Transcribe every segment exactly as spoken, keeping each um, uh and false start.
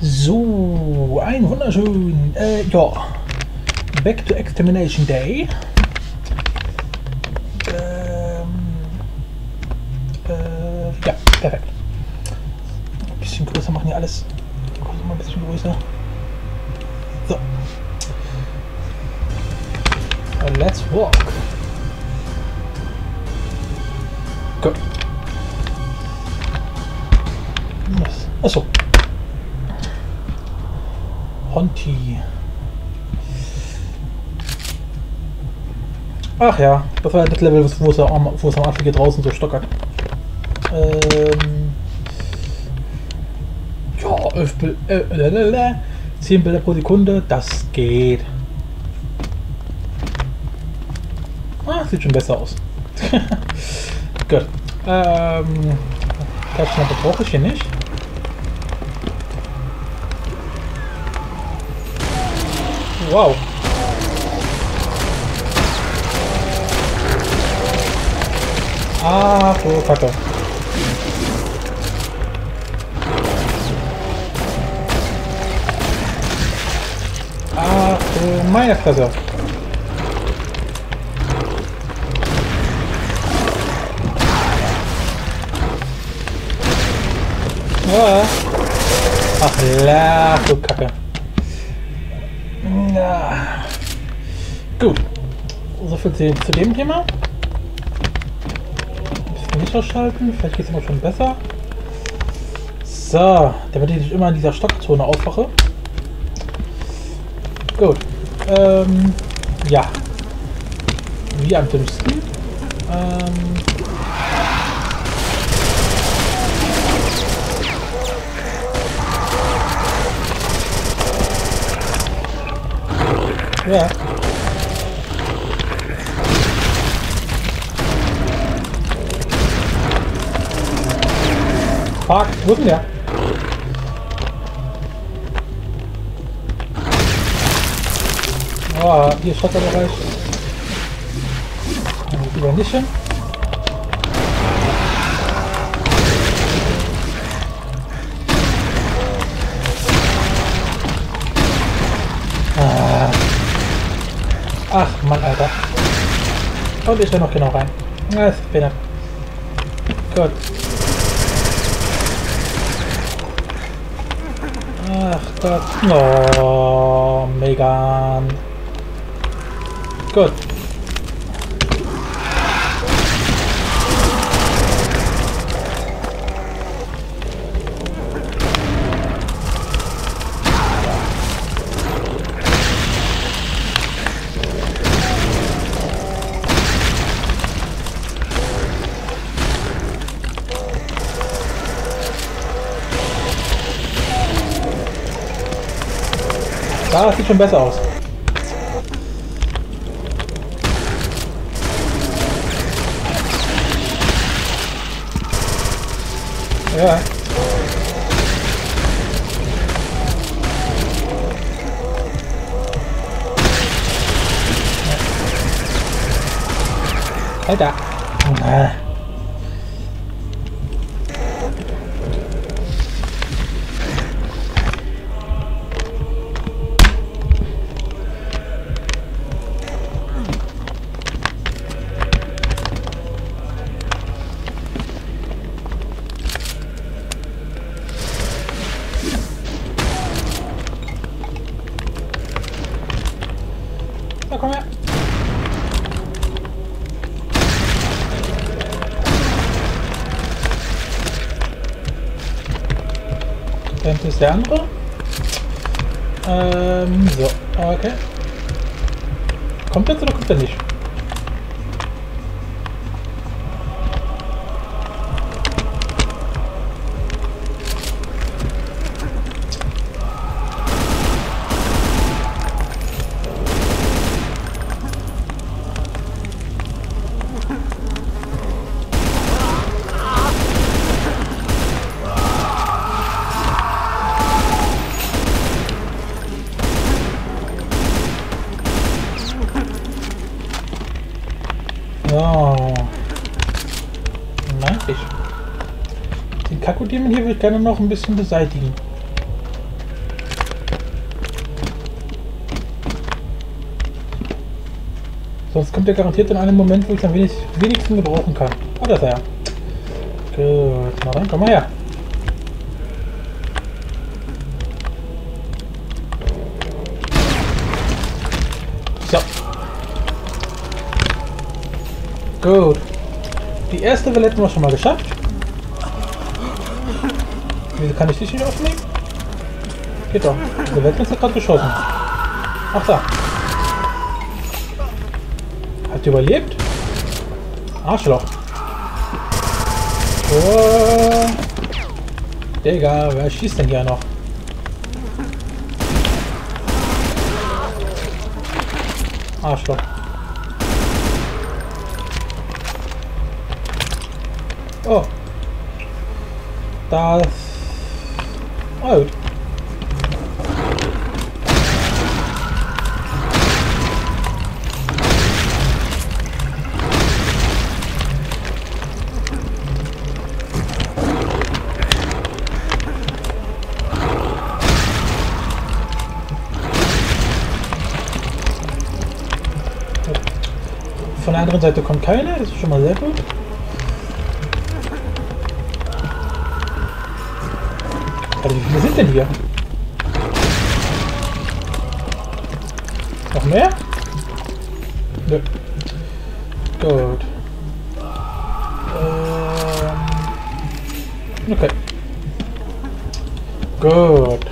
So, ein wunderschön, äh, ja, Back to Extermination Day. Ähm, äh, ja, perfekt. Ein bisschen größer machen hier alles. Mal ein bisschen größer. So. And let's walk. Gut. Achso. Honti. Ach ja, das war das Level, wo es, am, wo es am Anfang hier draußen so stockert. Ähm, ja, elf Bild, äh, zehn Bilder pro Sekunde, das geht. Ah, sieht schon besser aus. Gut. Ähm, Taschenlampe brauche ich hier nicht. Wow. Ah, oh, Kacke. Ah, oh, meine Fresse. Ah. Ach, la, du Kacke. Na. Gut. So viel zu, zu dem Thema. Ein bisschen nicht ausschalten. Vielleicht geht es immer schon besser. So, damit ich nicht immer in dieser Stockzone aufwache. Gut. Ähm, ja. Wie am dümmsten. Ähm. Ja. Fuck, wo ist denn der? Oh, hier ist Schotterbereich. Wieder nicht hin. Ah. Ach Mann, Alter. Und ich will noch genau rein. Na, ist bitte. Gut. Ach Gott. Oh, Megan. Gut. Da sieht schon besser aus. Ja. Alter. Ah. Na, komm her. Da hinten ist der andere. Ähm, so, okay. Kommt jetzt oder kommt er nicht? So. Nein, ich. Den Kakodemon hier würde ich gerne noch ein bisschen beseitigen. Sonst kommt er garantiert in einem Moment, wo ich es am wenig, wenigsten gebrauchen kann. Ah, das ist er ja. Gut, na dann, komm mal her. So. Gut. Die erste Welle hätten wir schon mal geschafft. Wieso kann ich dich nicht aufnehmen? Geht doch. Der Welt hat gerade geschossen. Ach da. Hat die überlebt? Arschloch. Oh. Digga, wer schießt denn hier noch? Arschloch. Oh. Das... Oh, gut. Von der anderen Seite kommt keiner, das ist schon mal sehr gut. Also wie viele sind denn hier? Noch mehr? Nö. Gut. Ähm. Okay. Gut.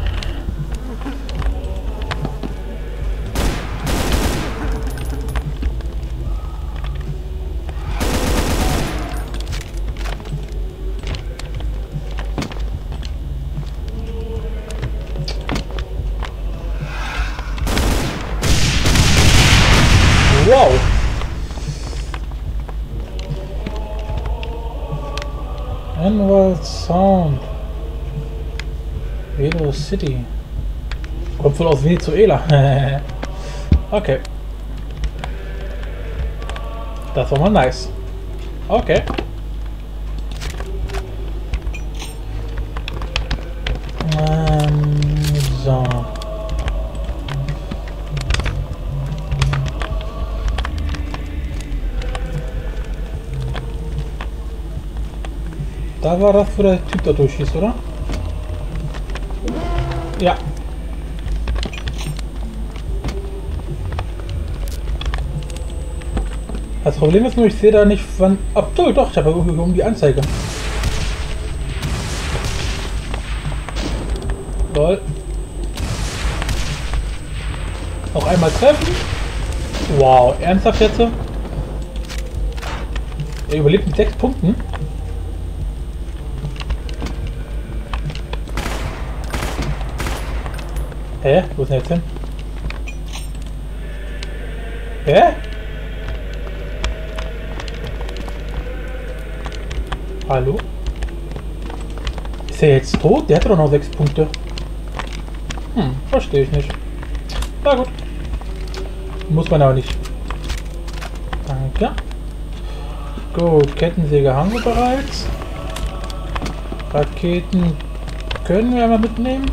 Wow! Emerald Sound. Velo City. Kommt wohl aus Venezuela. Okay. Das war mal nice. Okay. Ähm, so. Da war das, wo der Typ da durchschießt, oder? Ja. Das Problem ist nur, ich sehe da nicht wann... Ach doch, doch, ich habe irgendwie um die Anzeige. Lol. Noch einmal treffen. Wow, ernsthaft jetzt? Er überlebt mit sechs Punkten. Hä? Wo ist denn jetzt hin? Hä? Hallo? Ist er jetzt tot? Der hat doch noch sechs Punkte. Hm, verstehe ich nicht. Na gut. Muss man aber nicht. Danke. Gut, Kettensäge haben wir bereits. Raketen können wir mal mitnehmen.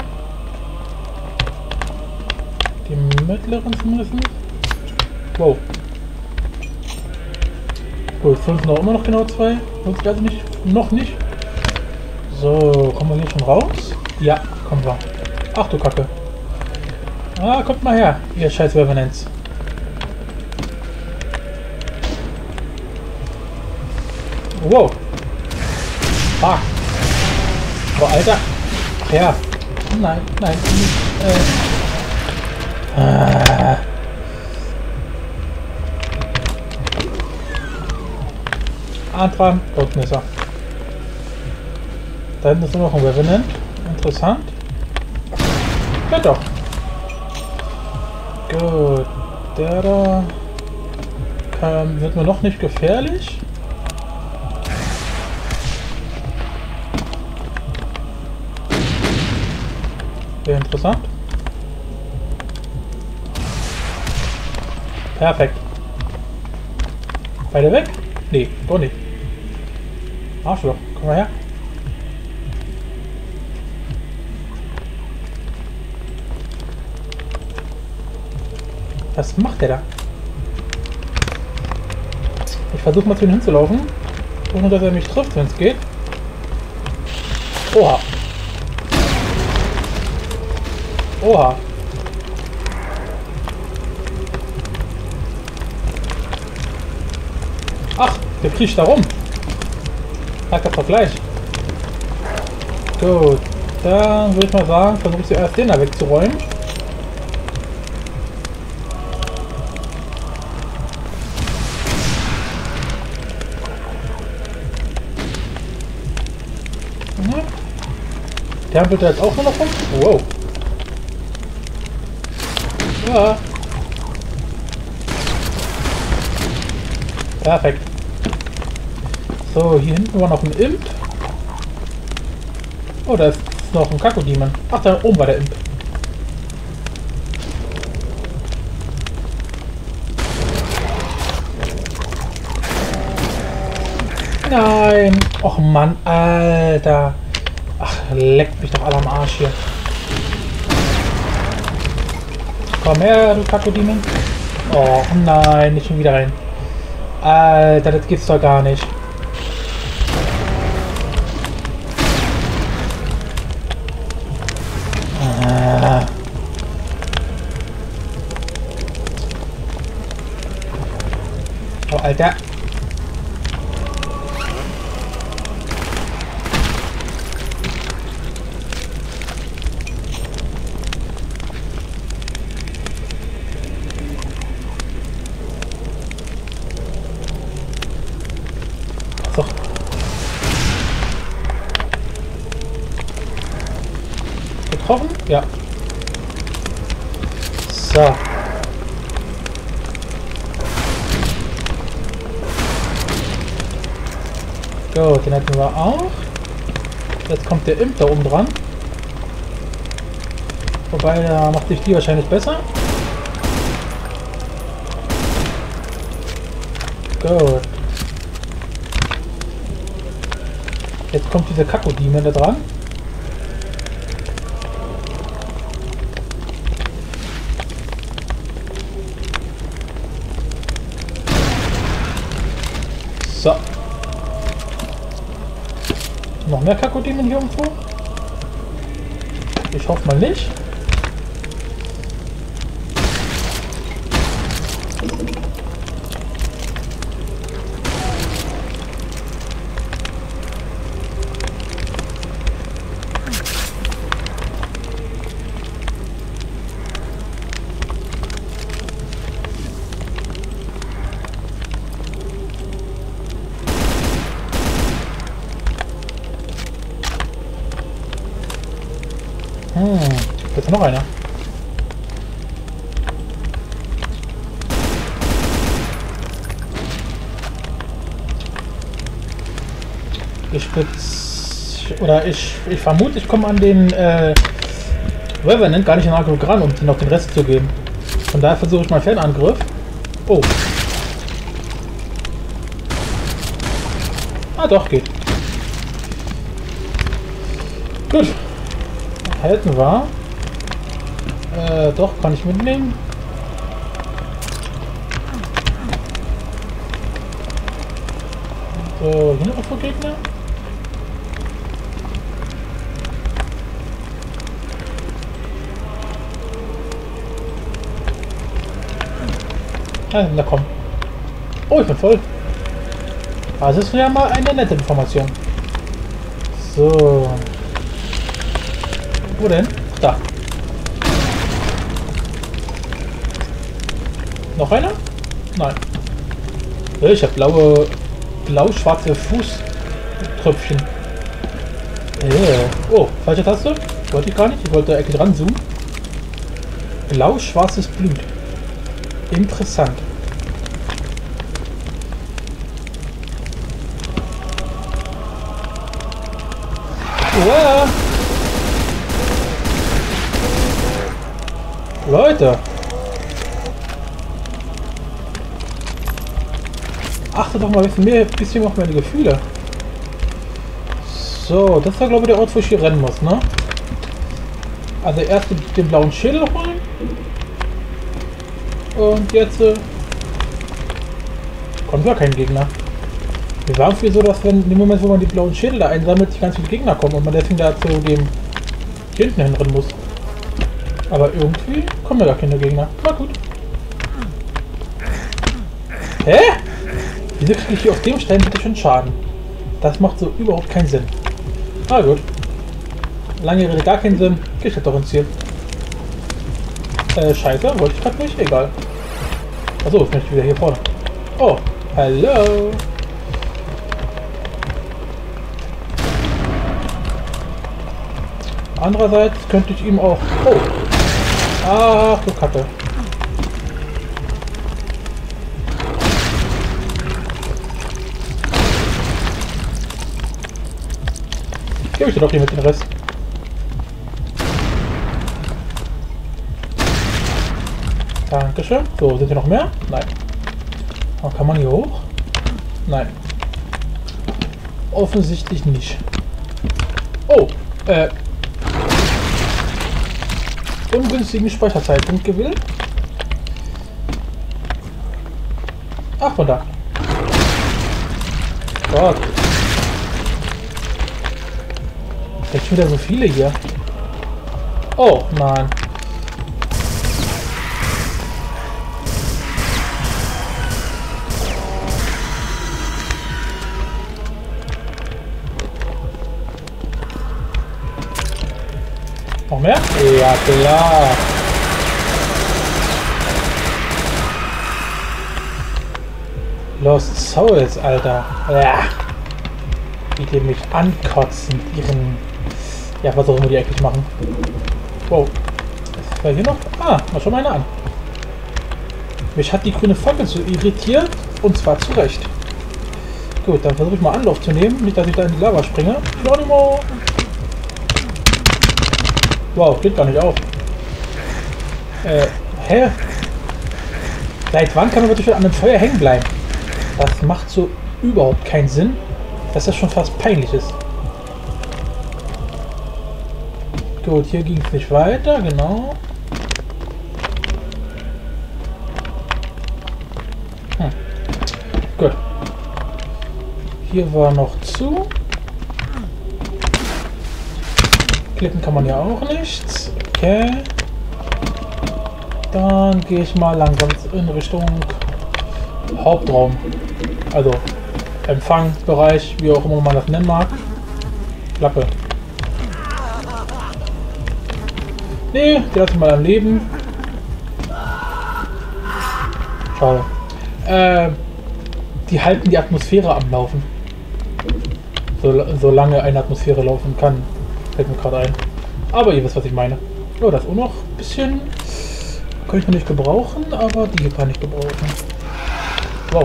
Die mittleren zumindest. Wow. Gut, fünf noch immer noch genau zwei. Uns also nicht. Noch nicht. So, kommen wir hier schon raus? Ja, kommen wir. Ach du Kacke. Ah, kommt mal her, ihr scheiß Revenants. Wow. Ah. Oh, Alter. Ach ja. Nein, nein. Äh. Ah. Anfang, dort ist er. Da hinten ist nur noch ein Revenant. Interessant. Ja doch. Gut. Der da ähm, wird mir noch nicht gefährlich. Wäre interessant. Perfekt. Beide weg? Nee, doch nicht. Arschloch, komm mal her. Was macht der da? Ich versuche mal zu ihm hinzulaufen, ohne dass er mich trifft, wenn es geht. Oha. Oha. Ach, der kriecht da rum. Sag das doch gleich. Gut, dann würde ich mal sagen, versuche ich zuerst den da wegzuräumen. Mhm. Der hampelt da jetzt auch nur noch rum. Wow. Ja. Perfekt. So, hier hinten war noch ein Imp. Oh, da ist noch ein Kakodemon. Ach, da oben war der Imp. Nein. Och Mann, Alter. Ach, leckt mich doch alle am Arsch hier. Komm her, du Kakodemon. Oh nein, nicht schon wieder rein. Alter, das gibt's doch gar nicht. Ah. Oh, Alter. So. Getroffen? Ja. So. Gut, den hätten wir auch. Jetzt kommt der Imp da oben dran. Wobei, da macht sich die wahrscheinlich besser. Gut. Jetzt kommt dieser Kakodemon da dran. So. Noch mehr Kakodemon hier irgendwo? Ich hoffe mal nicht. Hm, jetzt noch einer. Ich oder ich, ich vermute, ich komme an den äh, Revenant gar nicht in Angriff ran, um ihm noch den Rest zu geben. Von daher versuche ich mal Fernangriff. Oh. Ah, doch, geht. Gut. Halten wir. Äh, doch, kann ich mitnehmen. So, hier noch ein Gegner. Ah, na komm. Oh, ich bin voll. Das ist ja mal eine nette Information. So. Wo denn? Da. Noch einer? Nein. Ich habe blaue, blau-schwarze Fußtröpfchen. Yeah. Oh, falsche Taste? Wollte ich gar nicht. Ich wollte eigentlich ranzoomen. Blau-schwarzes Blut. Interessant. Wow. Leute. Achte doch mal ein bisschen mehr, bisschen auf meine Gefühle. So, das war glaube ich der Ort, wo ich hier rennen muss, ne? Also erst den blauen Schädel holen. Und jetzt äh, kommt gar kein Gegner. Wir waren früher so, dass wenn in dem Moment, wo man die blauen Schädel da einsammelt, ganz viele Gegner kommen und man deswegen da zu dem hier hinten hinrennen muss. Aber irgendwie kommen ja gar keine Gegner. Na gut. Hä? Wieso kriege ich hier auf dem Stein bitte schon Schaden? Das macht so überhaupt keinen Sinn. Na gut. Lange Rede, gar keinen Sinn. Geh ich halt doch ins Ziel. Äh, scheiße, wollte ich gerade nicht. Egal. Achso, jetzt bin ich wieder hier vorne. Oh, hallo. Andererseits könnte ich ihm auch... Oh. Ach, du Kacke. Gebe ich dir doch hier mit den Rest. Dankeschön. So, sind hier noch mehr? Nein. Oh, kann man hier hoch? Nein. Offensichtlich nicht. Oh, äh... ungünstigen Speicherzeitpunkt gewählt. Ach, von da. Gott. Jetzt schon wieder so viele hier. Oh, nein. Noch mehr? Ja, klar. Lost Souls, Alter. Ja. Die, die mich ankotzen mit ihren... Ja, was auch immer die eigentlich machen. Wow. Was war hier noch? Ah, mal schon mal eine an. Mich hat die grüne Fackel so irritiert. Und zwar zu Recht. Gut, dann versuche ich mal Anlauf zu nehmen. Nicht, dass ich da in die Lava springe. Geronimo! Wow, geht gar nicht auf. Äh, hä? Seit wann kann man wirklich an dem Feuer hängen bleiben? Das macht so überhaupt keinen Sinn, dass das schon fast peinlich ist. Gut, hier ging es nicht weiter, genau. Hm. Gut. Hier war noch zu. Klicken kann man ja auch nichts. Okay. Dann gehe ich mal langsam in Richtung Hauptraum. Also Empfangsbereich, wie auch immer man das nennen mag. Klappe. Nee, die lasse ich mal am Leben. Schade. Äh, die halten die Atmosphäre am Laufen. So, solange eine Atmosphäre laufen kann. Fällt mir gerade ein. Aber ihr wisst, was ich meine. Oh, das auch noch ein bisschen. Kann ich noch nicht gebrauchen, aber die hier kann ich gebrauchen. Wow.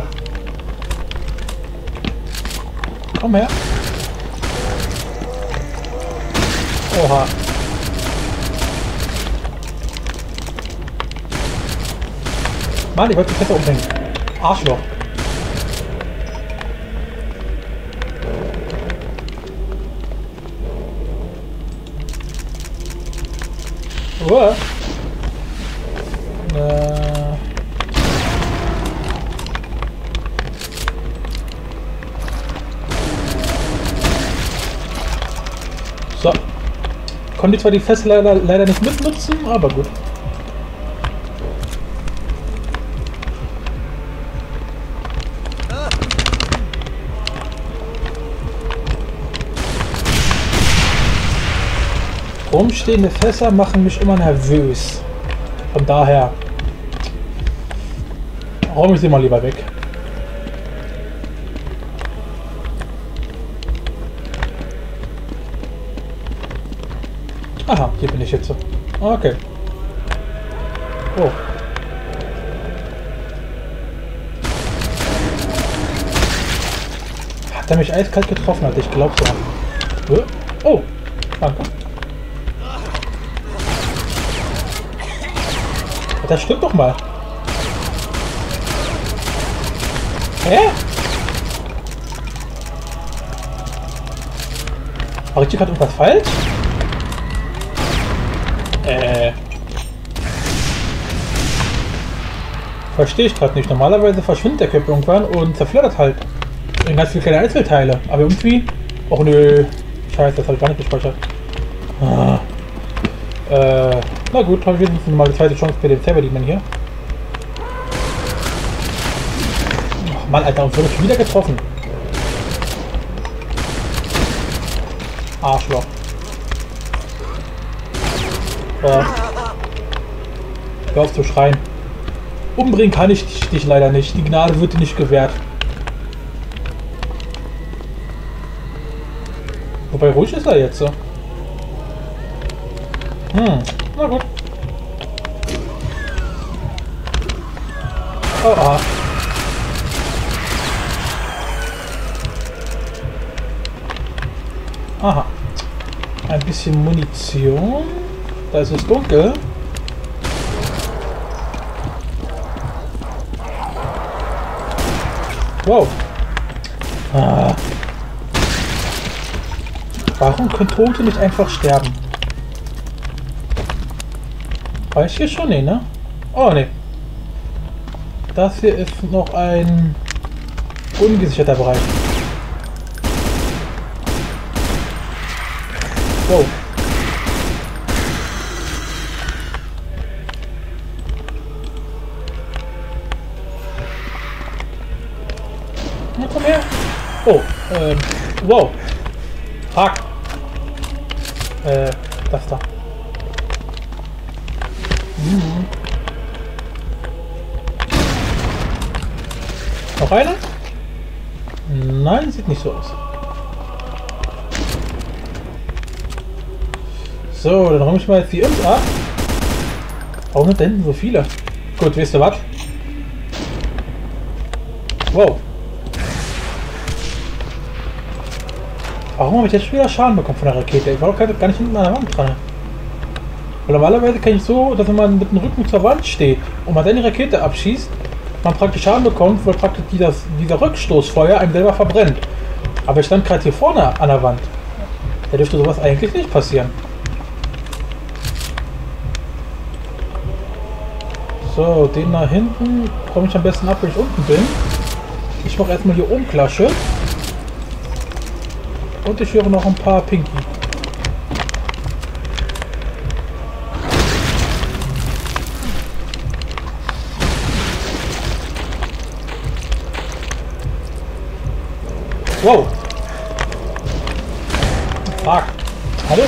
Komm her. Oha. Mann, ich wollte die Kette umbringen. Arschloch. Oh. Äh. So. Konnte zwar die Fässer leider, leider nicht mitnutzen, aber gut. Rumstehende Fässer machen mich immer nervös. Von daher räume ich sie mal lieber weg. Aha, hier bin ich jetzt. Okay. Oh. Hat er mich eiskalt getroffen, hat ich glaube so. Oh, danke. Das stimmt doch mal. Hä? Mache ich hier gerade irgendwas falsch? Äh. Verstehe ich gerade nicht. Normalerweise verschwindet der Cap irgendwann und zerflattert halt in ganz viele kleine Einzelteile. Aber irgendwie... Och nö. Scheiße, das habe ich gar nicht gespeichert. Ah. Äh, na gut, habe ich wenigstens mal die zweite Chance bei dem Cyberdemonern hier. Ach Mann, Alter, uns wurde schon wieder getroffen. Arschloch. Äh. Hör auf zu schreien. Umbringen kann ich dich, dich leider nicht. Die Gnade wird dir nicht gewährt. Wobei ruhig ist er jetzt so. Hm, na gut. Oh, ah. Aha. Ein bisschen Munition. Da ist es dunkel. Wow. Ah. Warum können Tote nicht einfach sterben? Weiß ich hier schon nicht, ne? Oh, ne. Das hier ist noch ein ungesicherter Bereich. Wow. Na, komm her. Oh, ähm, wow. Fuck. Äh, das da. Mhm. Noch einer? Nein, sieht nicht so aus. So, dann räume ich mal jetzt die Imps ab. Warum sind da hinten so viele? Gut, wisst ihr was? Wow. Warum habe ich jetzt schon wieder Schaden bekommen von der Rakete? Ich war doch gar nicht hinten an der Wand dran. Weil normalerweise kann ich so, dass wenn man mit dem Rücken zur Wand steht und man dann die Rakete abschießt, man praktisch Schaden bekommt, weil praktisch dieser, dieser Rückstoßfeuer einem selber verbrennt. Aber ich stand gerade hier vorne an der Wand. Da dürfte sowas eigentlich nicht passieren. So, den da hinten komme ich am besten ab, wenn ich unten bin. Ich mache erstmal hier oben Klasche. Und ich höre noch ein paar Pinky. Wow. Fuck. Hallo.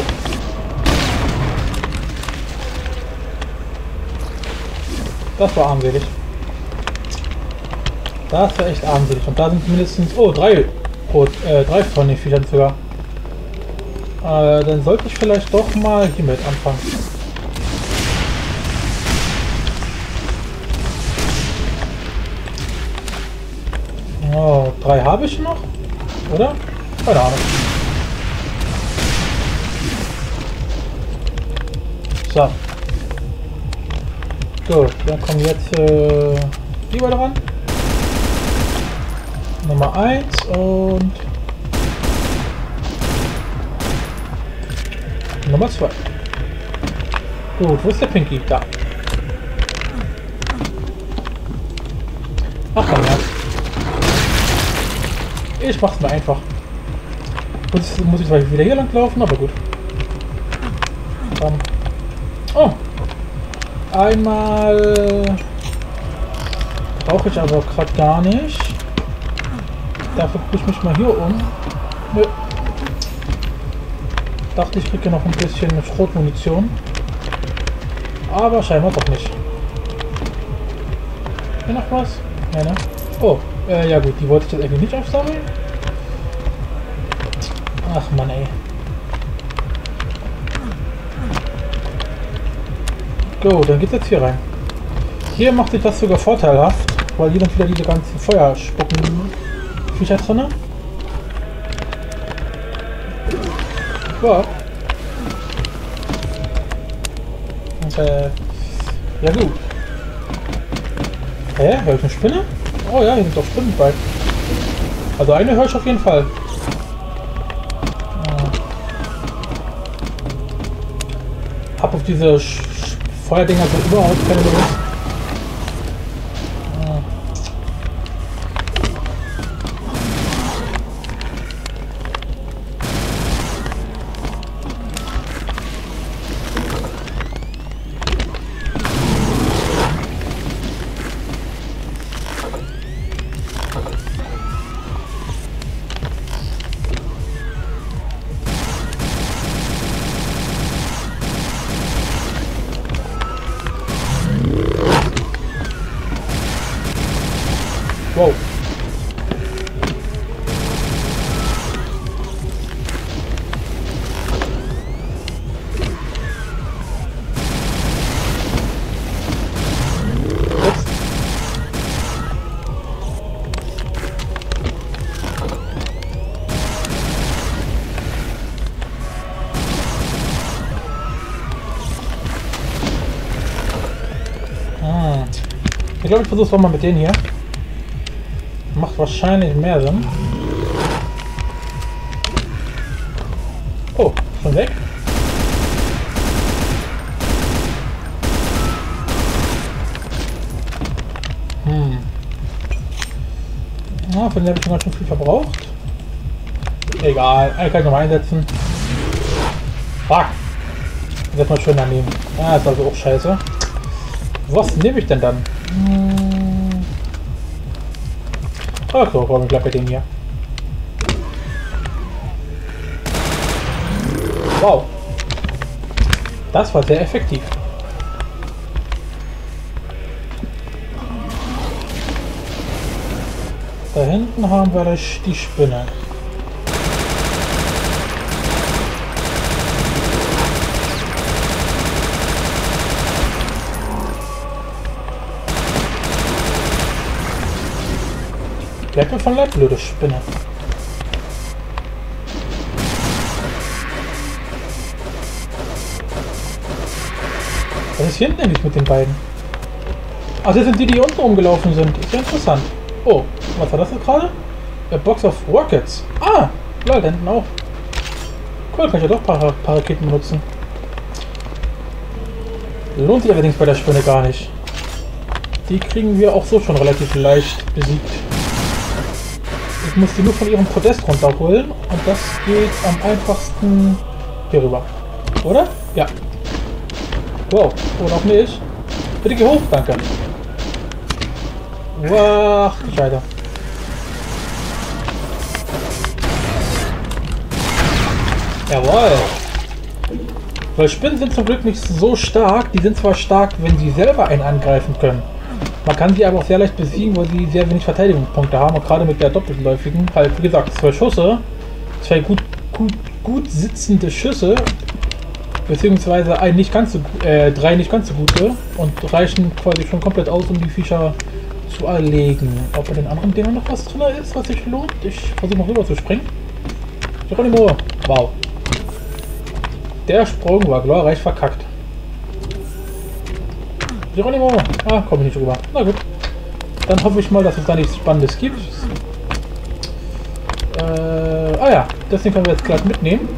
Das war armselig. Das war echt armselig. Und da sind mindestens... Oh, drei. Rot, äh, drei von den Viechern sogar. Äh, dann sollte ich vielleicht doch mal hiermit anfangen. Oh, drei habe ich noch, oder? Keine Ahnung. So. Gut, dann kommen jetzt äh, die beide ran. Nummer eins und Nummer zwei. Gut, wo ist der Pinky? Da. Ach komm her. Ich mach's mir einfach. Jetzt muss ich zwar wieder hier lang laufen, aber gut. Um. Oh. Einmal brauche ich aber gerade gar nicht. Dafür gucke ich mich mal hier um. Nö. Dachte, ich kriege noch ein bisschen Schrotmunition. Aber scheinbar doch nicht. Hier noch was? Ja, ne? Oh, äh, ja gut, die wollte ich jetzt eigentlich nicht aufsammeln. Ach Mann, ey. Go, dann geht's jetzt hier rein. Hier macht sich das sogar vorteilhaft, weil hier dann wieder diese ganzen Feuerspucken Viecher drin. Ja. Und, äh, ja gut. Hä? Hör ich eine Spinne? Oh ja, hier sind doch Spinnen bei. Also eine höre ich auf jeden Fall. Ja. Hab auf diese Sch Feuerdinger so überhaupt keine Lust. Wow. Ich glaube, ich versuche es mal mit denen hier. Macht wahrscheinlich mehr Sinn. Oh, schon weg? Hm. Ja, von der habe ich schon ganz schön viel verbraucht. Egal, eigentlich kann ich nochmal einsetzen. Fuck! Das mal schön daneben. Ah, ist also auch scheiße. Was nehme ich denn dann? Hm. Ach so, warum ich glaube bei dem hier. Wow. Das war sehr effektiv. Da hinten haben wir die Spinne. Bleib mir von Leib, blöde Spinne. Was ist hier hinten eigentlich mit den beiden? Ach, das sind die, die unten rumgelaufen sind. Ist ja interessant. Oh, was war das jetzt gerade? A Box of Rockets. Ah, lol, da hinten auch. Cool, kann ich ja doch ein paar, paar Raketen benutzen. Lohnt sich allerdings bei der Spinne gar nicht. Die kriegen wir auch so schon relativ leicht besiegt. Ich muss die nur von ihrem Podest runterholen und das geht am einfachsten hier rüber. Oder? Ja. Wow, oder auch nicht. Bitte geh hoch, danke. Wow, Scheiße. Jawohl. Weil Spinnen sind zum Glück nicht so stark. Die sind zwar stark, wenn sie selber einen angreifen können. Man kann sie aber auch sehr leicht besiegen, weil sie sehr wenig Verteidigungspunkte haben. Und gerade mit der doppelläufigen, halt wie gesagt, zwei Schüsse, zwei gut, gut, gut sitzende Schüsse, beziehungsweise ein nicht ganz so, äh, drei nicht ganz so gute und reichen quasi schon komplett aus, um die Viecher zu erlegen. Ob bei den anderen Dingern noch was drin ist, was sich lohnt? Ich versuche mal rüber zu springen. Geronimo! Wow. Der Sprung war glorreich verkackt. Geronimo! Ah, komme ich nicht rüber. Na gut. Dann hoffe ich mal, dass es da nichts Spannendes gibt. Äh, ah ja, das Ding können wir jetzt gleich mitnehmen.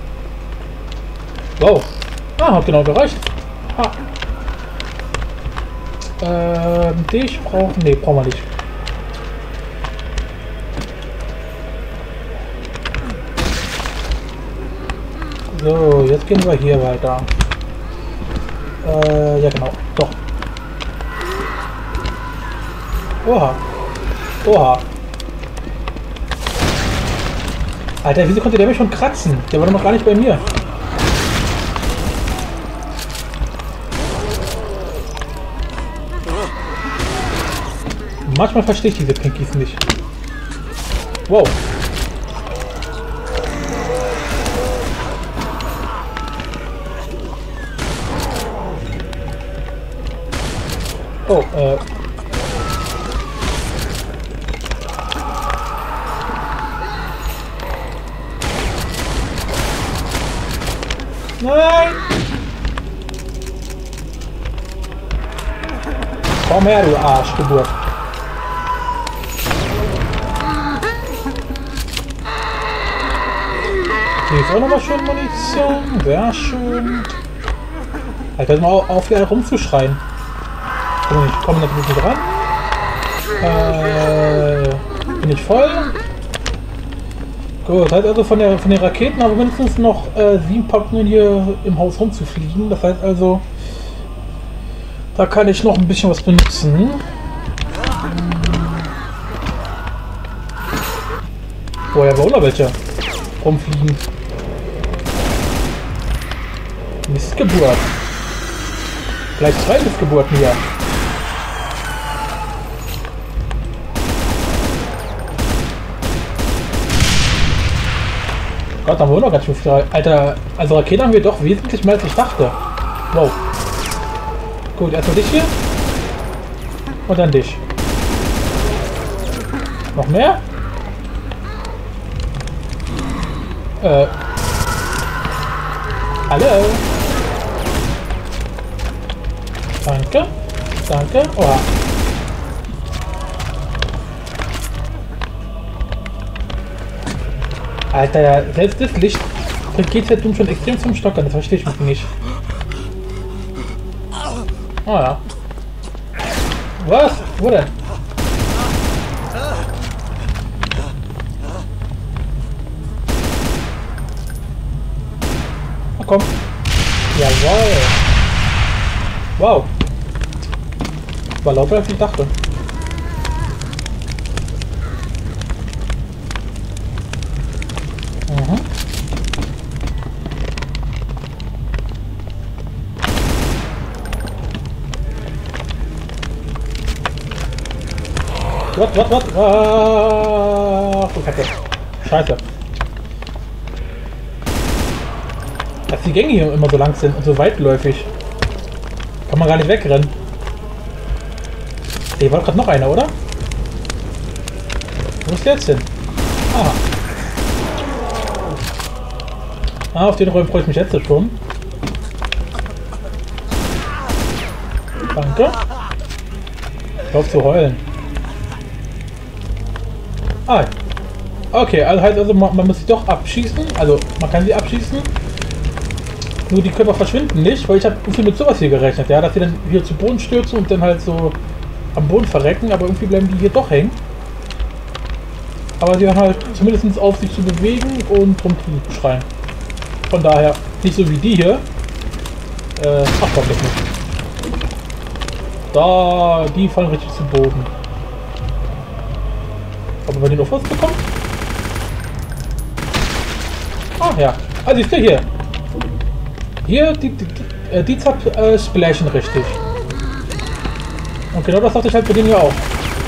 Wow. Ah, hat genau gereicht. Ha. Ähm, dich brauchen. Ne, brauchen wir nicht. So, jetzt gehen wir hier weiter. Äh, ja genau. Doch. Oha. Oha. Alter, wieso konnte der mich schon kratzen? Der war doch noch gar nicht bei mir. Manchmal verstehe ich diese Pinkies nicht. Wow. Oh, äh. Nein! Komm her, du Arschgeburt. Hier ist auch nochmal schön Munition. Sehr schön. Ich werde mal auf, hier rumzuschreien. Ich komme natürlich nicht ran. Äh, bin ich voll? Gut, heißt also von, der, von den Raketen haben wir mindestens noch äh, sieben Packungen hier im Haus rumzufliegen. Das heißt also, da kann ich noch ein bisschen was benutzen. Woher war auch noch welche rumfliegen? Missgeburt. Gleich zwei Missgeburten hier. Gott, haben wir noch ganz schön viel. Alter, also Raketen haben wir doch wesentlich mehr als ich dachte. Wow. Gut, erstmal dich hier. Und dann dich. Noch mehr? Äh. Hallo. Danke. Danke. Oha. Alter, selbst das Licht geht halt schon extrem zum Stockern. Das verstehe ich nicht. Oh ja. Was? Wo denn? Oh, komm. Jawohl. Wow. War lauter als ich dachte. Mhm. Was, was, was? Ah, oh, Kacke. Scheiße. Dass die Gänge hier immer so lang sind und so weitläufig. Kann man gar nicht wegrennen. Hier war gerade noch einer, oder? Wo ist der jetzt hin? Ah. Ah, auf den Räumen freue ich mich jetzt schon. Danke. Ich hoffe zu heulen. Ah. Okay, also heißt also, man, man muss sie doch abschießen. Also, man kann sie abschießen. Nur die Körper verschwinden nicht, weil ich habe irgendwie mit sowas hier gerechnet. Ja, dass sie dann hier zu Boden stürzen und dann halt so am Boden verrecken. Aber irgendwie bleiben die hier doch hängen. Aber sie haben halt zumindest auf, sich zu bewegen und rumzuschreien. Von daher nicht so wie die hier. Äh, ach, kommt das nicht. Da, die fallen richtig zu Boden. Aber wenn die noch was bekommen? Ah ja, also ich sehe hier. Hier, die, die, die, die zap, äh, splashen richtig. Und genau das dachte ich halt bei denen hier auch.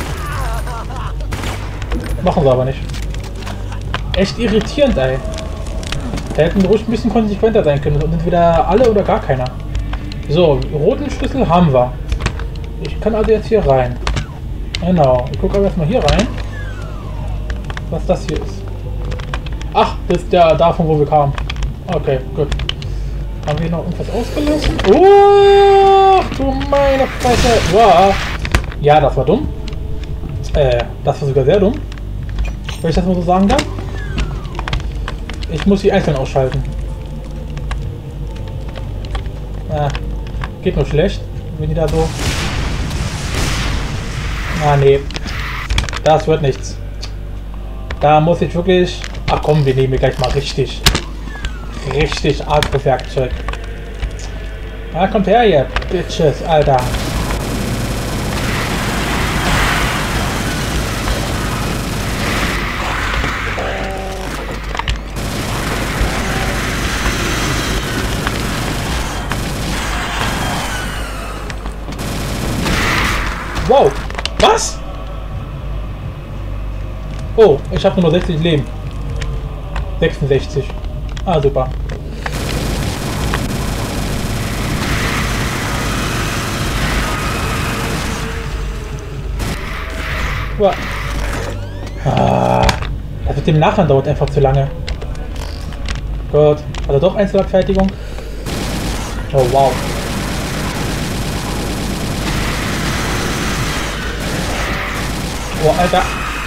Machen sie aber nicht. Echt irritierend, ey. Da hätten ruhig ein bisschen konsequenter sein können. Und entweder alle oder gar keiner. So, roten Schlüssel haben wir. Ich kann also jetzt hier rein. Genau. Ich gucke aber erstmal hier rein. Was das hier ist. Ach, das ist der davon, wo wir kamen. Okay, gut. Haben wir noch irgendwas ausgelassen? Oh, du meine Fresse. Wow. Ja, das war dumm. Äh, das war sogar sehr dumm. Wenn ich das mal so sagen darf. Ich muss die einzeln ausschalten. Ah, geht nur schlecht, wenn die da so... Ah, nee. Das wird nichts. Da muss ich wirklich... Ach komm, wir nehmen hier gleich mal richtig... Richtig arges Werkzeug. Ah, kommt her hier, Bitches, Alter. Wow, was? Oh, ich habe nur noch sechzig Leben. sechsundsechzig. Ah, super. Wow. Ah, das mit dem Nachladen dauert einfach zu lange. Gut, also doch Einzelabfertigung. Oh, wow. Oh, Alter.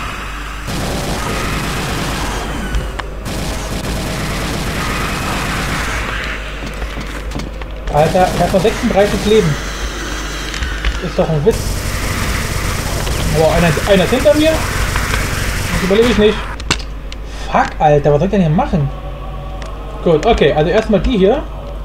Alter, ich habe noch sechsunddreißig Leben. Ist doch ein Witz. Boah, einer, einer ist hinter mir. Das überlebe ich nicht. Fuck, Alter, was soll ich denn hier machen? Gut, okay, also erstmal die hier.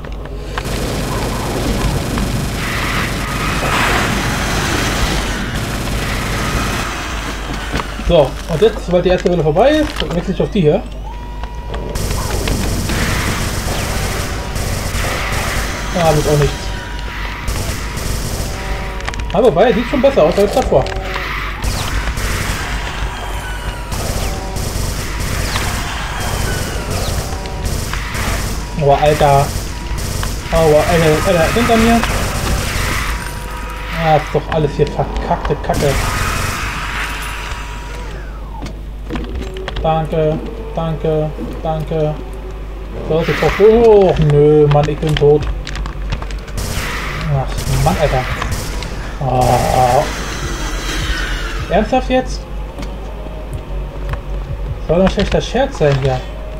So, und jetzt, sobald die erste Welle vorbei ist, wechsle ich auf die hier. Ah, wird auch nichts. Aber wobei, sieht schon besser aus als davor. Oh, Alter. Oh, Alter, Alter, hinter mir. Ah, ist doch alles hier verkackte Kacke. Danke, danke, danke. Sollte ich doch... Oh, nö, Mann, ich bin tot. Ach, Mann, Alter. Oh. Ernsthaft jetzt? Soll ein schlechter Scherz sein hier.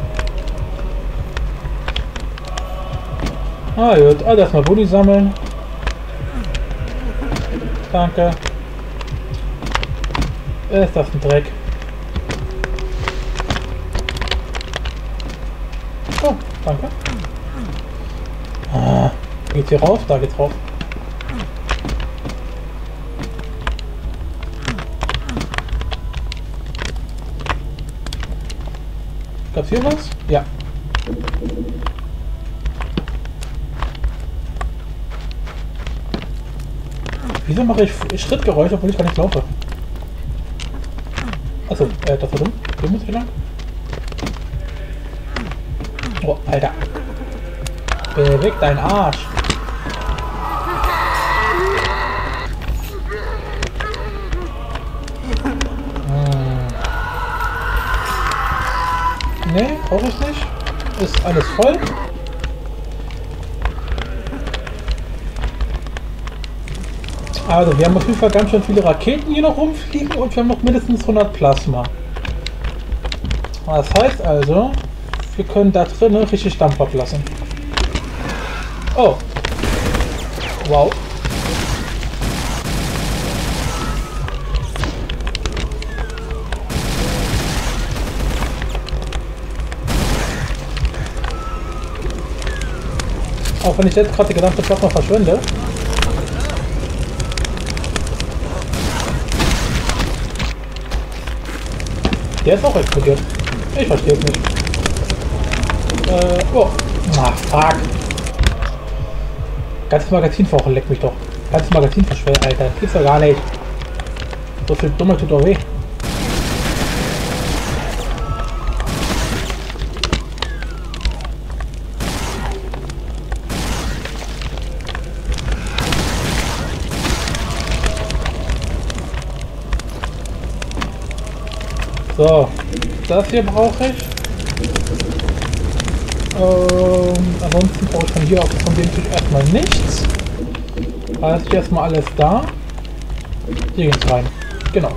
Ah gut, also erstmal Boni sammeln. Danke. Ist das ein Dreck? Oh, danke. Ah, geht's hier rauf? Da geht's rauf. Gab's hier was? Ja. Wieso mache ich Schrittgeräusche, obwohl ich gar nicht laufe? Achso, äh, das war dumm. Hier muss ich lang. Oh, Alter. Beweg deinen Arsch. Hm. Nee, brauche ich nicht. Ist alles voll. Also, wir haben auf jeden Fall ganz schön viele Raketen hier noch rumfliegen und wir haben noch mindestens hundert Plasma. Das heißt also, wir können da drinnen richtig Dampf ablassen. Oh. Wow. Auch wenn ich jetzt gerade die gesamte Plasma verschwende. Der ist auch explodiert. Ich verstehe es nicht. Äh, oh. Ah, fuck. Ganzes Magazin verrauchen, leck mich doch. Ganzes Magazin verschwenden, Alter. Das gibt's doch gar nicht. So viel Dummheit tut doch weh. So, das hier brauche ich. Ähm, ansonsten brauche ich von hier aus von dem Tisch erstmal nichts. Da ist erstmal alles da. Hier geht's rein. Genau.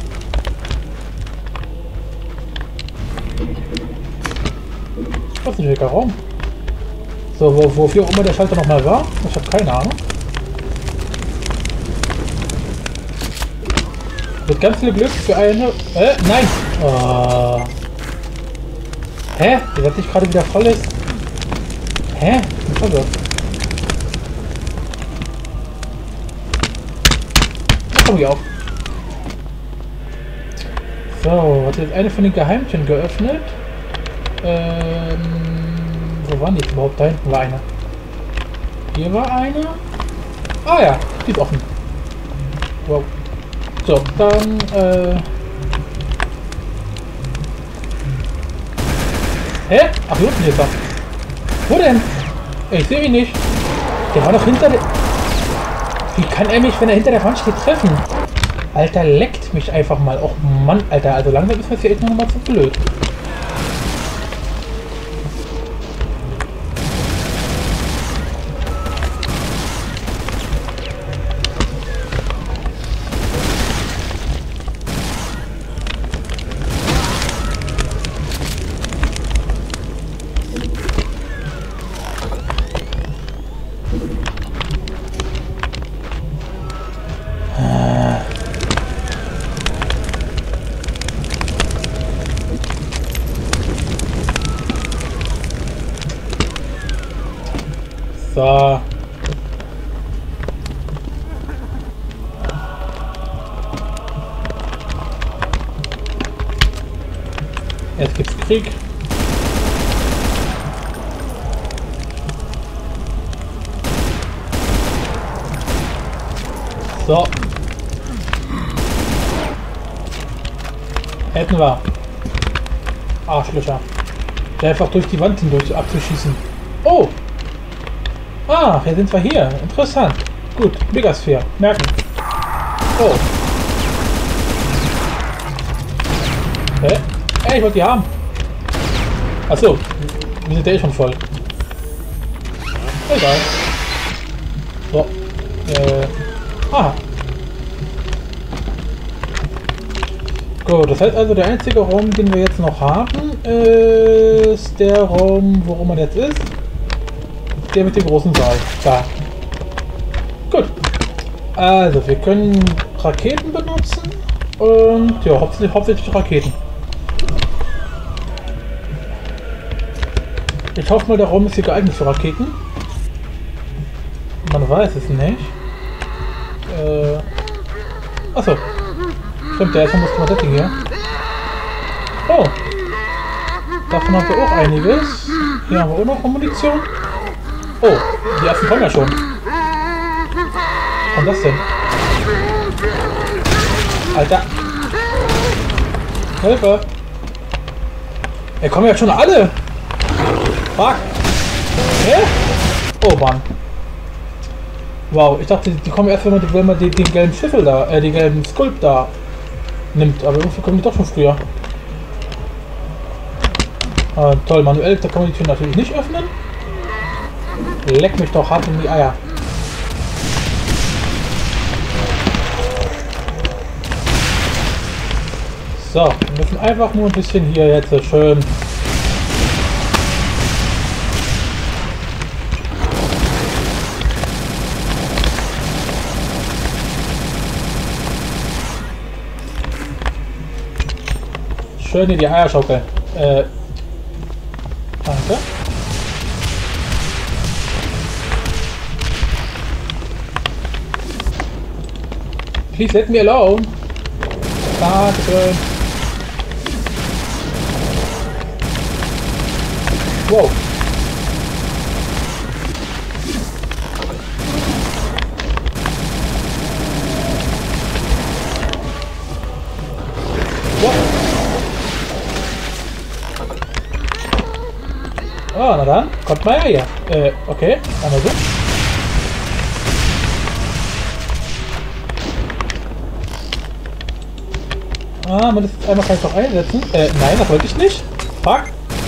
Das ist ein schicker Raum. So, wo, wofür auch immer der Schalter nochmal war. Ich habe keine Ahnung. Mit ganz viel Glück für eine... Äh, nein! Oh. Hä? Der hat sich gerade wieder voll ist. Hä? Also. Komm hier auf. So, hat jetzt eine von den Geheimtüren geöffnet. Ähm, wo waren die überhaupt? Da hinten war eine. Hier war eine. Ah ja, die ist offen. Wow. So, dann, äh... Hä? Ach, hier unten ist er. Wo denn? Ich sehe ihn nicht. Der war doch hinter der... Wie kann er mich, wenn er hinter der Wand steht, treffen? Alter, leckt mich einfach mal. Och Mann, Alter. Also langsam ist mir jetzt hier echt noch mal zu blöd. So. Jetzt gibt's Krieg. So. Hätten wir. Arschlöcher. Der einfach durch die Wand hindurch abzuschießen. Oh! Ah, hier sind wir hier. Interessant. Gut, Megasphäre. Merken. Oh. Hä? Ey, ich wollte die haben. Achso. Wir sind ja eh schon voll. Egal. So. Äh. Aha. Gut, das heißt also, der einzige Raum, den wir jetzt noch haben, ist der Raum, wo man jetzt ist. Der mit dem großen Saal. Da. Gut. Also, wir können Raketen benutzen. Und ja, hauptsächlich, hauptsächlich Raketen. Ich hoffe mal, der Raum ist hier geeignet für Raketen. Man weiß es nicht. Äh. Achso. Stimmt, der erstmal muss man das Ding hier. Oh. Davon haben wir auch einiges. Hier haben wir auch noch Munition. Oh, die ersten kommen ja schon. Was ist das denn? Alter. Hilfe. Ja, kommen ja schon alle. Fuck. Hä? Oh Mann. Wow, ich dachte, die kommen erst, wenn man, wenn man den, den gelben Schiffel da, äh, den gelben Skulp da nimmt. Aber irgendwie kommen die doch schon früher. Ah, toll, manuell, da kann man die Tür natürlich nicht öffnen. Leck mich doch hart in die Eier. So, wir müssen einfach nur ein bisschen hier jetzt schön. Schön in die Eier schaukeln. Äh. Danke. Please let me alone. Danke. Wow. Wow. Oh, na dann, kommt mal her hier. Äh, okay, einmal so. Ah, man das jetzt einmal kann ich doch einsetzen. Äh, nein, das wollte ich nicht. Fuck.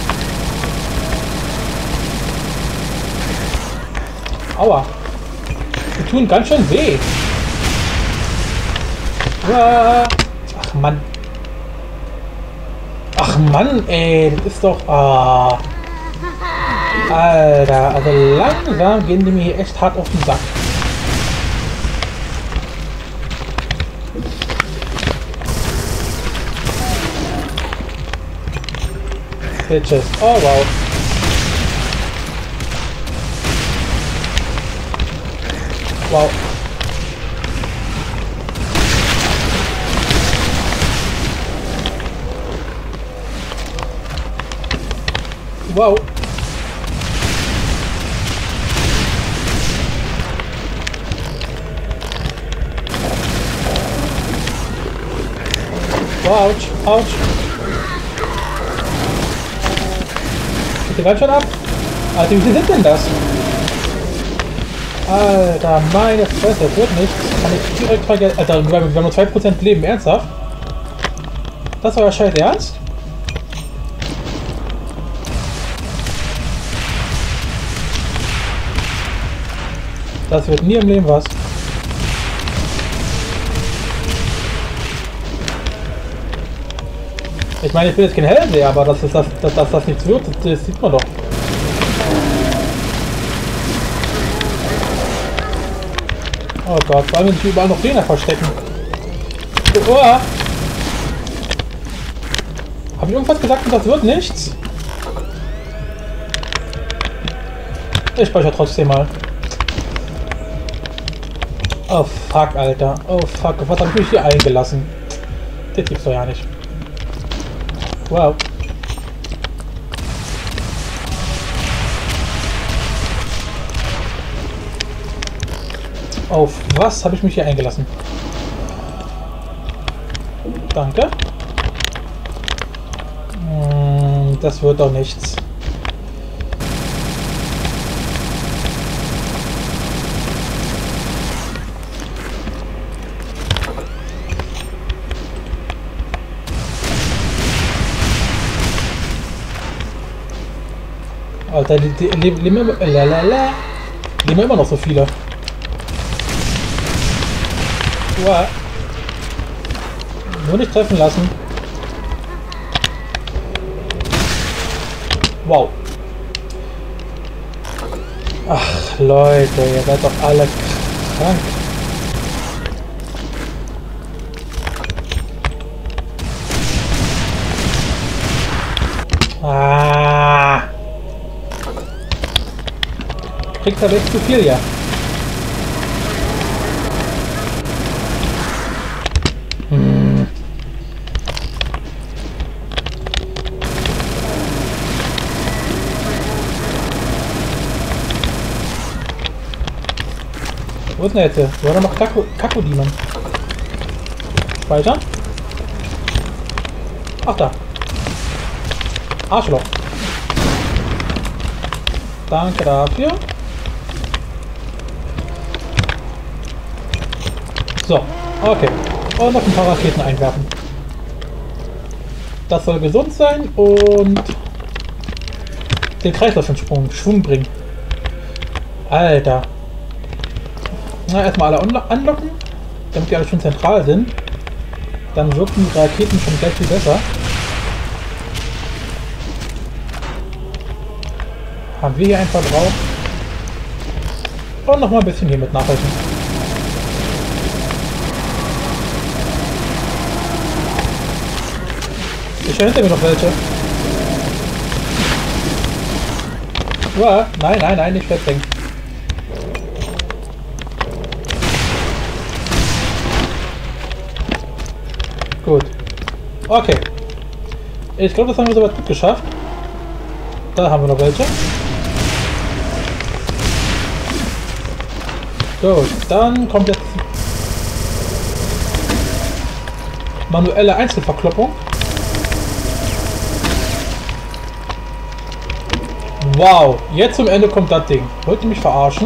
Aua. Die tun ganz schön weh. Ach Mann. Ach Mann, ey. Das ist doch... Ah. Alter, also langsam gehen die mir hier echt hart auf den Sack. Bitches. Oh wow. Wow. Wow. Autsch, Autsch. Bitte ganz schön ab. Alter, wie viel sind denn das? Alter, meine Fresse, das wird nichts. Kann ich direkt vergessen. Alter, wir haben nur zwei Prozent Leben, ernsthaft? Das war ja scheiß ernst? Das wird nie im Leben was. Ich meine, ich bin jetzt kein Hellseher, aber dass das, dass, dass, dass das nichts wird, das, das sieht man doch. Oh Gott, vor allem wenn sich überall noch Gegner verstecken. Oh! Habe ich irgendwas gesagt und das wird nichts? Ich speichere trotzdem mal. Oh fuck, Alter. Oh fuck, was habe ich mich hier eingelassen? Das gibt's doch ja nicht. Wow. Auf was habe ich mich hier eingelassen? Danke. Hm, das wird doch nichts. Alter, die, die leben, leben, immer, lalala, leben immer noch so viele. Wow. Nur nicht treffen lassen. Wow. Ach, Leute, ihr seid doch alle krank. Ah. Kriegt aber echt zu viel, ja. Hm. Wo ist denn jetzt? Wo war da noch Kakodemon? Speichern? Ach da. Arschloch. Danke dafür. So, okay. Und noch ein paar Raketen einwerfen. Das soll gesund sein und den Kreislauf in Schwung, Schwung bringen. Alter. Na, erstmal alle anlocken, damit die alle schon zentral sind. Dann wirken die Raketen schon gleich viel besser. Haben wir hier einfach drauf. Und nochmal ein bisschen hier mit nachrechnen. Ist ja hinter mir noch welche. Uah, nein, nein, nein, nicht festhängen. Gut. Okay. Ich glaube, das haben wir soweit gut geschafft. Da haben wir noch welche. Gut, dann kommt jetzt manuelle Einzelverkloppung. Wow, jetzt zum Ende kommt das Ding. Wollt ihr mich verarschen?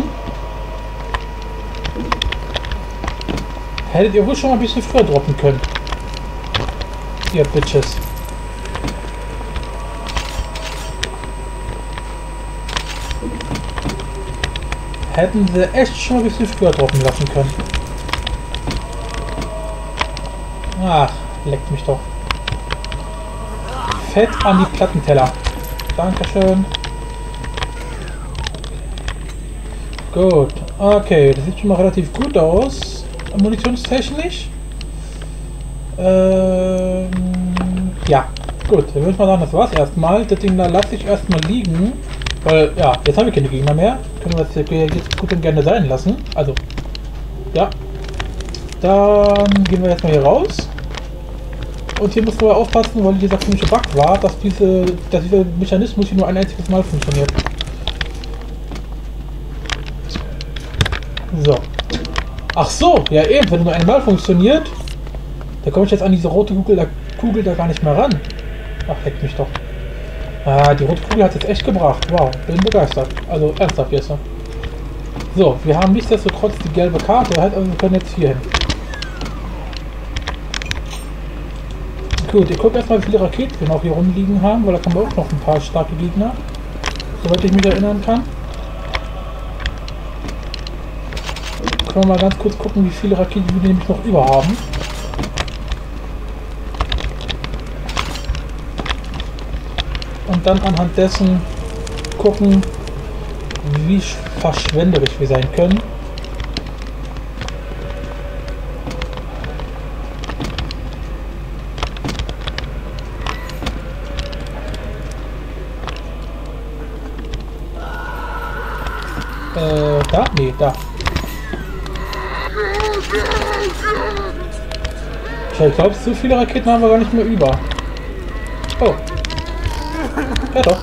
Hättet ihr wohl schon mal ein bisschen früher droppen können. Ihr Bitches. Hätten sie echt schon ein bisschen früher droppen lassen können. Ach, leckt mich doch. Fett an die Plattenteller. Dankeschön. Gut, okay, das sieht schon mal relativ gut aus, munitionstechnisch. Ähm, ja, gut, dann würde ich mal sagen, das war's erstmal. Das Ding da lasse ich erstmal liegen, weil, ja, jetzt haben wir keine Gegner mehr. Können wir das jetzt gut und gerne sein lassen. Also, ja. Dann gehen wir jetzt mal hier raus. Und hier müssen wir aufpassen, weil dieser komische Bug war, dass, diese, dass dieser Mechanismus hier nur ein einziges Mal funktioniert. So. Ach so, ja eben, wenn nur einmal funktioniert, da komme ich jetzt an diese rote Kugel da, Kugel da gar nicht mehr ran. Ach, leckt mich doch. Ah, die rote Kugel hat jetzt echt gebracht. Wow, bin begeistert. Also ernsthaft jetzt. So, wir haben nichtsdestotrotz die gelbe Karte, halt, also wir können jetzt hier hin. Gut, ihr guckt erstmal, wie viele Raketen wir noch hier rumliegen haben, weil da kommen auch noch ein paar starke Gegner. Soweit ich mich erinnern kann. Können wir mal ganz kurz gucken, wie viele Raketen wir nämlich noch über haben. Und dann anhand dessen gucken, wie verschwenderisch wir sein können. Äh, da? Nee, da. Ich glaube, so viele Raketen haben wir gar nicht mehr über. Oh. Ja doch.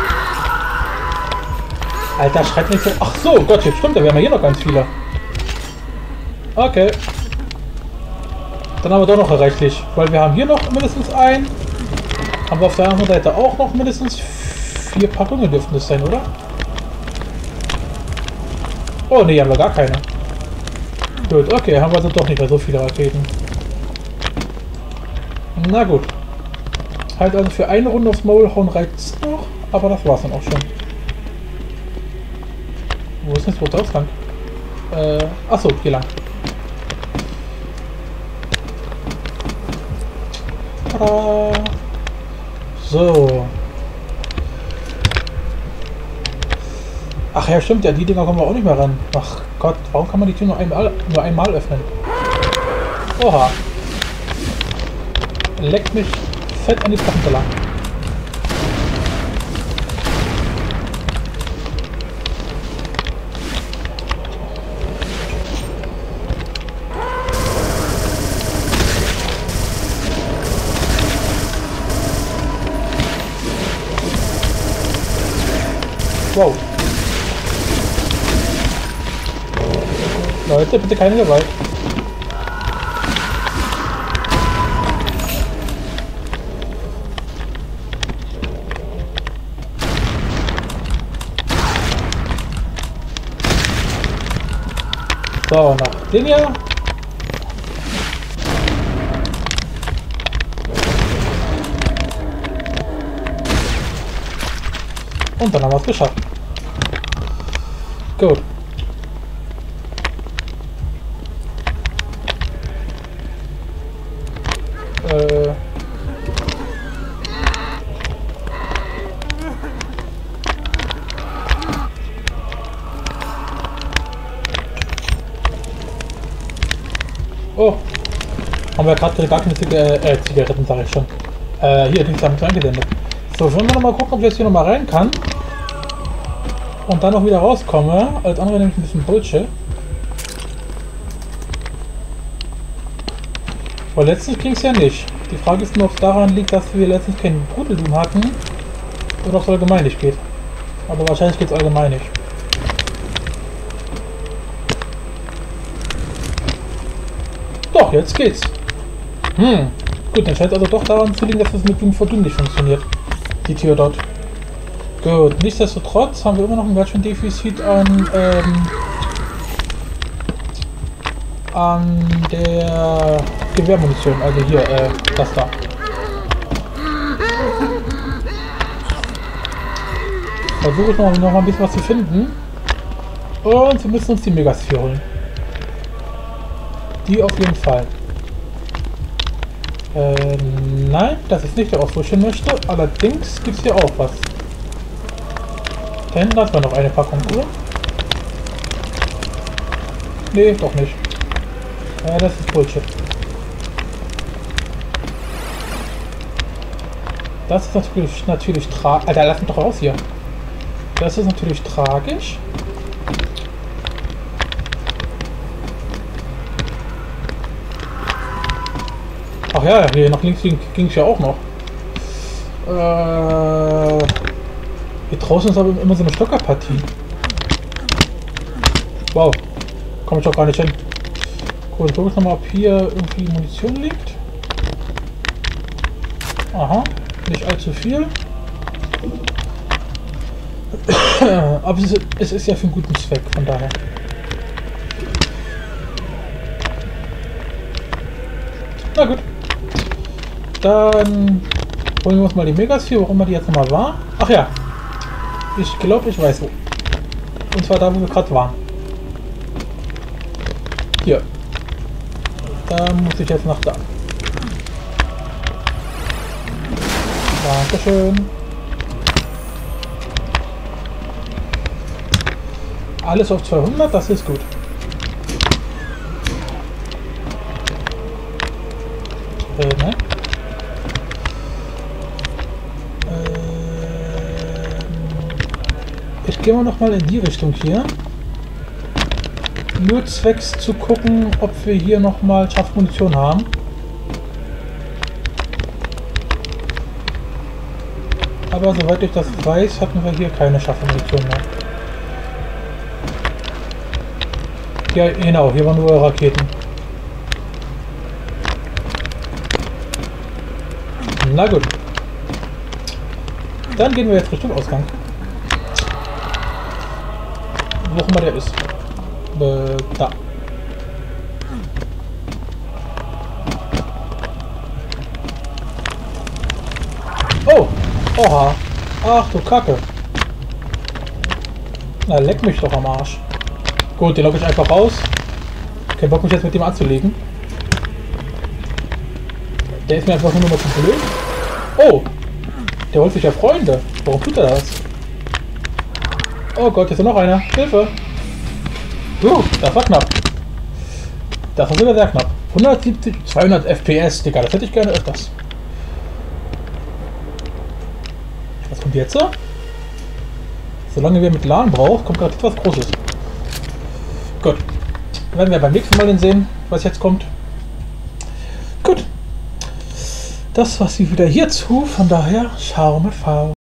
Alter, schreit nicht so. Ach so, Gott, jetzt stimmt, da wären wir hier noch ganz viele. Okay. Dann haben wir doch noch reichlich, weil wir haben hier noch mindestens ein. Haben wir auf der anderen Seite auch noch mindestens vier Packungen dürften es sein, oder? Oh ne, haben wir gar keine. Gut, okay, haben wir also doch nicht mehr so viele Raketen. Na gut. Halt also für eine Runde aufs Maul hauen reicht es noch, aber das war's dann auch schon. Wo ist denn das rote Ausgang? Äh, achso, hier lang. Tada! So. Ach ja, stimmt, ja, die Dinger kommen wir auch nicht mehr ran. Ach Gott, warum kann man die Tür nur einmal, nur einmal öffnen? Oha. Leckt mich fett an die Knochenteller. Wow. Leute, bitte keine Gewalt. So, nach den hier. Und dann haben wir es geschafft. Gut. Äh. Oh. Haben wir gerade gar keine Zig äh, Zigaretten, sage ich schon. Äh, hier, die haben wir eingesendet. So, wollen wir noch mal gucken, ob ich jetzt hier noch mal rein kann. Und dann noch wieder rauskomme. Als andere nämlich ein bisschen Bullshit. Weil letztens ging es ja nicht. Die Frage ist nur, ob es daran liegt, dass wir letztens keinen Brudeldoom hatten. Oder ob es allgemein nicht geht. Aber wahrscheinlich geht es allgemein nicht. Doch, jetzt geht's. Hm. Gut, dann scheint es also doch daran zu liegen, dass es mit Doom for Doom nicht funktioniert. Die Tür dort. Gut, nichtsdestotrotz haben wir immer noch ein ganz schön Defizit an, ähm, an der Gewehrmunition, also hier, äh, das da. Versuche ich noch, noch mal ein bisschen was zu finden. Und wir müssen uns die Megasphere holen. Die auf jeden Fall. Äh, nein, das ist nicht der Ort, wo ich hin möchte. Allerdings gibt es hier auch was. Da hinten hat man noch eine Packung, oder? Nee, doch nicht. Ja, das ist Bullshit. Das ist natürlich, natürlich tragisch. Alter, lass mich doch raus hier. Das ist natürlich tragisch. Ach ja, hier nach links ging es ja auch noch. Äh... Hier draußen ist aber immer so eine Stockerpartie. Wow. Komme ich doch gar nicht hin. Gut, ich gucke nochmal, ob hier irgendwie Munition liegt. Aha. Nicht allzu viel. Aber es ist, es ist ja für einen guten Zweck, von daher. Na gut. Dann holen wir uns mal die Megasphere, wo immer die jetzt nochmal war. Ach ja. Ich glaube, ich weiß wo. Und zwar da, wo wir gerade waren. Hier. Da muss ich jetzt nach da. Dankeschön. Alles auf zweihundert, das ist gut. Äh, ne? Ich gehe mal noch mal in die Richtung hier. Nur zwecks zu gucken, ob wir hier noch mal Schaftmunition haben. Aber soweit ich das weiß, hatten wir hier keine Schaftmunition mehr. Ja, genau, hier waren nur Raketen. Na gut. Dann gehen wir jetzt Richtung Ausgang. Wo auch immer der ist. Äh, da. Oh! Oha! Ach du Kacke! Na, leck mich doch am Arsch. Gut, den logge ich einfach raus. Kein Bock, mich jetzt mit dem anzulegen. Der ist mir einfach nur noch zu blöd. Oh! Der holt sich ja Freunde. Warum tut er das? Oh Gott, ist da noch einer. Hilfe! Uh, das war knapp. Das war sogar sehr knapp. hundertsiebzig, zweihundert F P S, Digga, das hätte ich gerne öfters. Was kommt jetzt so? Solange wir mit LAN brauchen, kommt gerade etwas Großes. Gut. Dann werden wir beim nächsten Mal dann sehen, was jetzt kommt. Gut. Das war sie wieder hierzu, von daher, ciao mit V.